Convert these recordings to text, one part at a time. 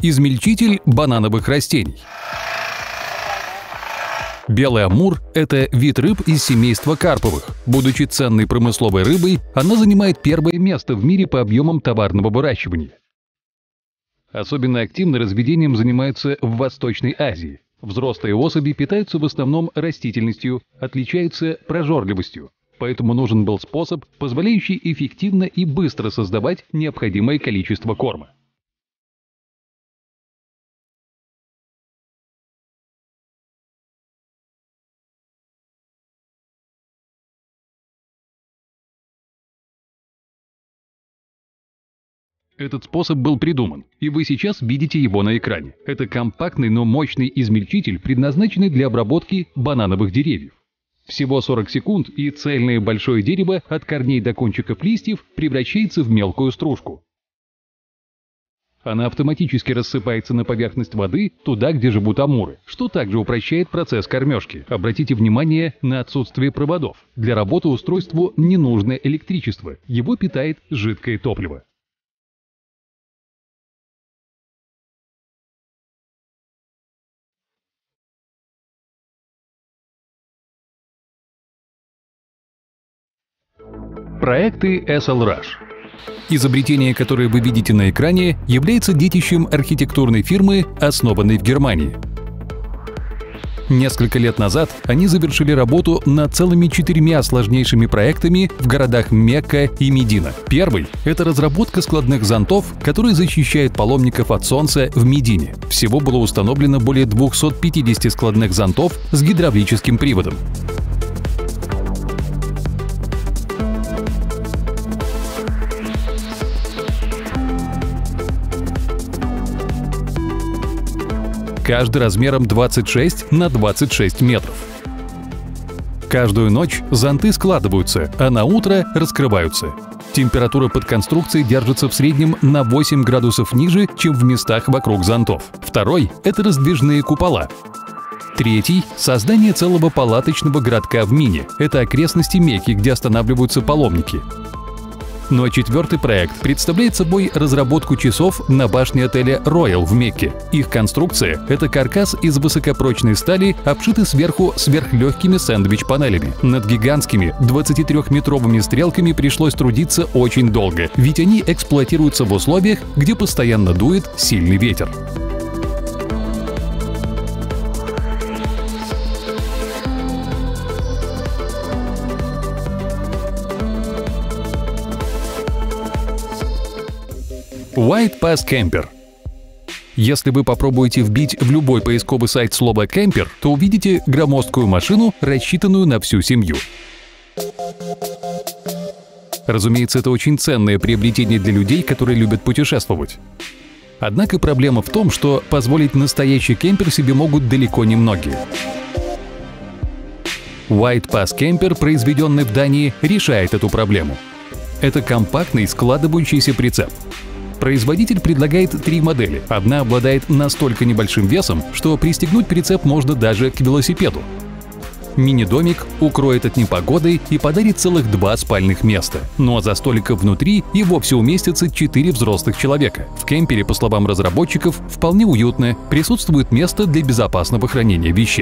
Измельчитель банановых растений. Белый амур – это вид рыб из семейства карповых. Будучи ценной промысловой рыбой, она занимает первое место в мире по объемам товарного выращивания. Особенно активно разведением занимаются в Восточной Азии. Взрослые особи питаются в основном растительностью, отличаются прожорливостью. Поэтому нужен был способ, позволяющий эффективно и быстро создавать необходимое количество корма. Этот способ был придуман, и вы сейчас видите его на экране. Это компактный, но мощный измельчитель, предназначенный для обработки банановых деревьев. Всего 40 секунд, и цельное большое дерево от корней до кончиков листьев превращается в мелкую стружку. Она автоматически рассыпается на поверхность воды, туда, где живут амуры, что также упрощает процесс кормежки. Обратите внимание на отсутствие проводов. Для работы устройству не нужно электричество, его питает жидкое топливо. Проекты SLRush. Изобретение, которое вы видите на экране, является детищем архитектурной фирмы, основанной в Германии. Несколько лет назад они завершили работу над целыми 4 сложнейшими проектами в городах Мекка и Медина. Первый – это разработка складных зонтов, которые защищают паломников от солнца в Медине. Всего было установлено более 250 складных зонтов с гидравлическим приводом. Каждый размером 26 на 26 метров. Каждую ночь зонты складываются, а на утро раскрываются. Температура под конструкцией держится в среднем на 8 градусов ниже, чем в местах вокруг зонтов. Второй – это раздвижные купола. Третий – создание целого палаточного городка в Мине. Это окрестности Мекки, где останавливаются паломники. Ну а четвертый проект представляет собой разработку часов на башне отеля Royal в Мекке. Их конструкция – это каркас из высокопрочной стали, обшитый сверху сверхлегкими сэндвич-панелями. Над гигантскими 23-метровыми стрелками пришлось трудиться очень долго, ведь они эксплуатируются в условиях, где постоянно дует сильный ветер. White Pass Camper. Если вы попробуете вбить в любой поисковый сайт слово «кемпер», то увидите громоздкую машину, рассчитанную на всю семью. Разумеется, это очень ценное приобретение для людей, которые любят путешествовать. Однако проблема в том, что позволить настоящий кемпер себе могут далеко не многие. White Pass Camper, произведенный в Дании, решает эту проблему. Это компактный складывающийся прицеп. Производитель предлагает 3 модели. Одна обладает настолько небольшим весом, что пристегнуть прицеп можно даже к велосипеду. Мини-домик укроет от непогоды и подарит целых 2 спальных места. Ну а за столиком внутри и вовсе уместится 4 взрослых человека. В кемпере, по словам разработчиков, вполне уютно, присутствует место для безопасного хранения вещей.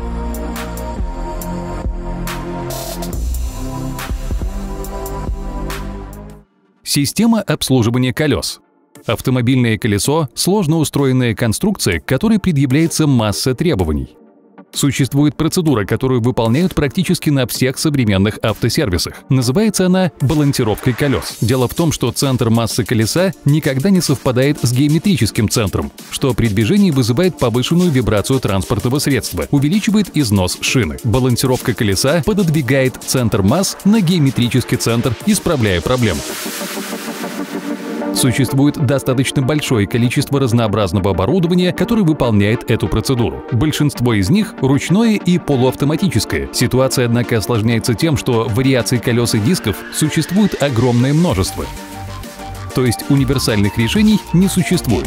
Система обслуживания колес. Автомобильное колесо – сложно устроенная конструкция, к которой предъявляется масса требований. Существует процедура, которую выполняют практически на всех современных автосервисах. Называется она балансировкой колес. Дело в том, что центр массы колеса никогда не совпадает с геометрическим центром, что при движении вызывает повышенную вибрацию транспортного средства, увеличивает износ шины. Балансировка колеса пододвигает центр масс на геометрический центр, исправляя проблему. Существует достаточно большое количество разнообразного оборудования, которое выполняет эту процедуру. Большинство из них ручное и полуавтоматическое. Ситуация, однако, осложняется тем, что вариаций колес и дисков существует огромное множество. То есть универсальных решений не существует.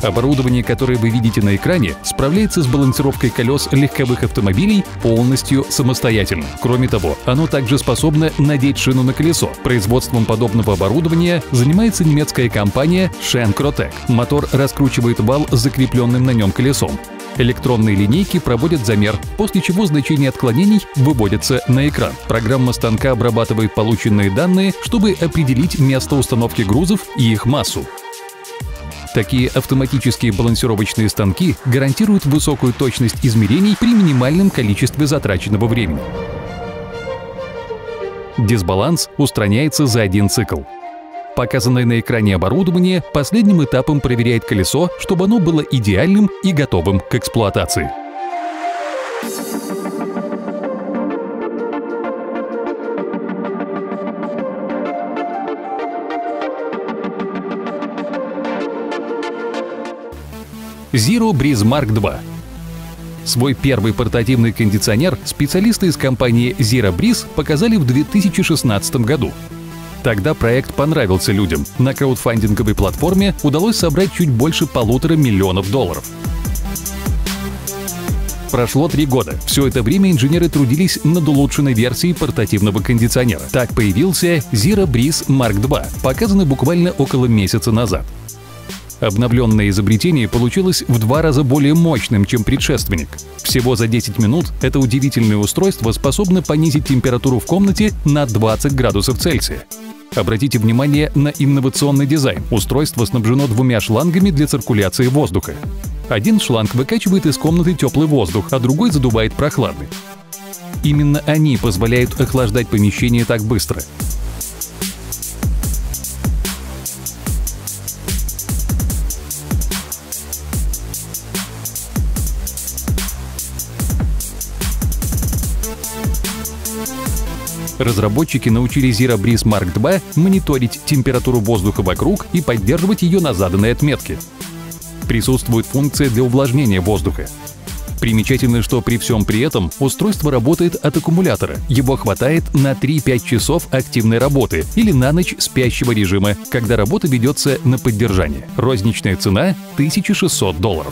Оборудование, которое вы видите на экране, справляется с балансировкой колес легковых автомобилей полностью самостоятельно. Кроме того, оно также способно надеть шину на колесо. Производством подобного оборудования занимается немецкая компания Schenkrotec. Мотор раскручивает вал с закрепленным на нем колесом. Электронные линейки проводят замер, после чего значения отклонений выводятся на экран. Программа станка обрабатывает полученные данные, чтобы определить место установки грузов и их массу. Такие автоматические балансировочные станки гарантируют высокую точность измерений при минимальном количестве затраченного времени. Дисбаланс устраняется за один цикл. Показанное на экране оборудование последним этапом проверяет колесо, чтобы оно было идеальным и готовым к эксплуатации. Zero Breeze Mark II. Свой первый портативный кондиционер специалисты из компании Zero Breeze показали в 2016 году. Тогда проект понравился людям. На краудфандинговой платформе удалось собрать чуть больше $1,5 миллиона. Прошло 3 года. Все это время инженеры трудились над улучшенной версией портативного кондиционера. Так появился Zero Breeze Mark II, показанный буквально около месяца назад. Обновленное изобретение получилось в 2 раза более мощным, чем предшественник. Всего за 10 минут это удивительное устройство способно понизить температуру в комнате на 20 градусов Цельсия. Обратите внимание на инновационный дизайн. Устройство снабжено 2 шлангами для циркуляции воздуха. Один шланг выкачивает из комнаты теплый воздух, а другой задувает прохладный. Именно они позволяют охлаждать помещение так быстро. Разработчики научили Zero Breeze Mark II мониторить температуру воздуха вокруг и поддерживать ее на заданной отметке. Присутствует функция для увлажнения воздуха. Примечательно, что при всем при этом устройство работает от аккумулятора. Его хватает на 3-5 часов активной работы или на ночь спящего режима, когда работа ведется на поддержание. Розничная цена – $1600.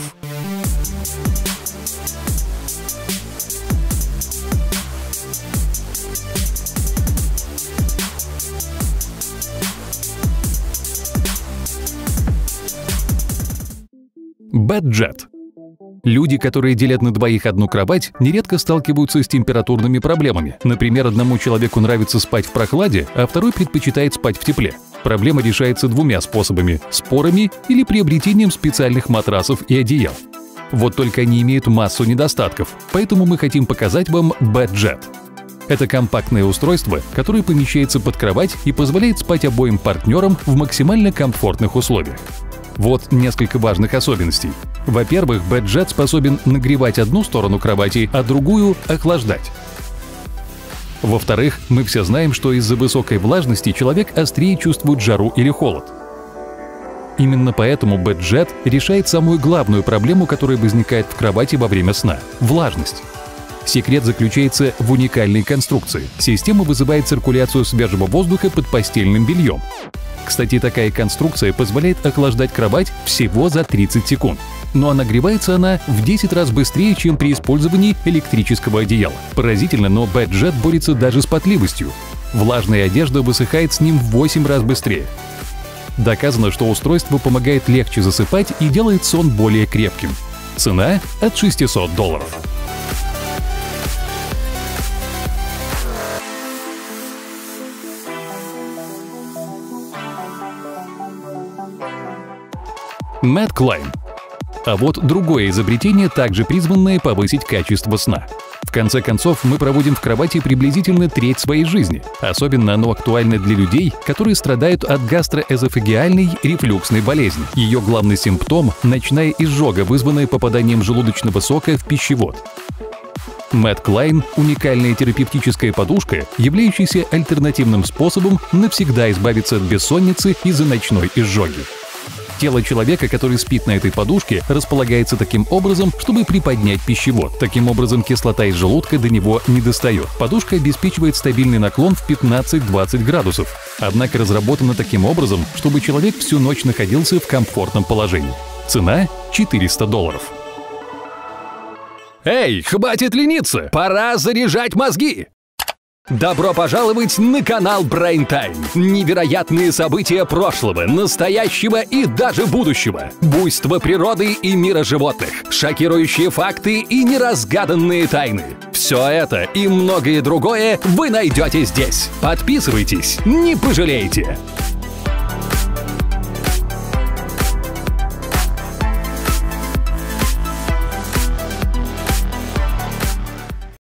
Bed-Jet. Люди, которые делят на двоих одну кровать, нередко сталкиваются с температурными проблемами. Например, одному человеку нравится спать в прохладе, а второй предпочитает спать в тепле. Проблема решается 2 способами – спорами или приобретением специальных матрасов и одеял. Вот только они имеют массу недостатков, поэтому мы хотим показать вам Bed-Jet. Это компактное устройство, которое помещается под кровать и позволяет спать обоим партнерам в максимально комфортных условиях. Вот несколько важных особенностей. Во-первых, Bed-Jet способен нагревать одну сторону кровати, а другую охлаждать. Во-вторых, мы все знаем, что из-за высокой влажности человек острее чувствует жару или холод. Именно поэтому Bed-Jet решает самую главную проблему, которая возникает в кровати во время сна – влажность. Секрет заключается в уникальной конструкции. Система вызывает циркуляцию свежего воздуха под постельным бельем. Кстати, такая конструкция позволяет охлаждать кровать всего за 30 секунд. Ну а нагревается она в 10 раз быстрее, чем при использовании электрического одеяла. Поразительно, но Bed-Jet борется даже с потливостью. Влажная одежда высыхает с ним в 8 раз быстрее. Доказано, что устройство помогает легче засыпать и делает сон более крепким. Цена от $600. MedClimb. А вот другое изобретение, также призванное повысить качество сна. В конце концов, мы проводим в кровати приблизительно треть своей жизни. Особенно оно актуально для людей, которые страдают от гастроэзофагеальной рефлюксной болезни. Ее главный симптом – ночная изжога, вызванная попаданием желудочного сока в пищевод. MedClimb – уникальная терапевтическая подушка, являющаяся альтернативным способом навсегда избавиться от бессонницы из-за ночной изжоги. Тело человека, который спит на этой подушке, располагается таким образом, чтобы приподнять пищевод. Таким образом, кислота из желудка до него не достает. Подушка обеспечивает стабильный наклон в 15-20 градусов. Однако разработана таким образом, чтобы человек всю ночь находился в комфортном положении. Цена $400. Эй, хватит лениться! Пора заряжать мозги! Добро пожаловать на канал Brain Time. Невероятные события прошлого, настоящего и даже будущего. Буйство природы и мира животных. Шокирующие факты и неразгаданные тайны. Все это и многое другое вы найдете здесь. Подписывайтесь, не пожалеете.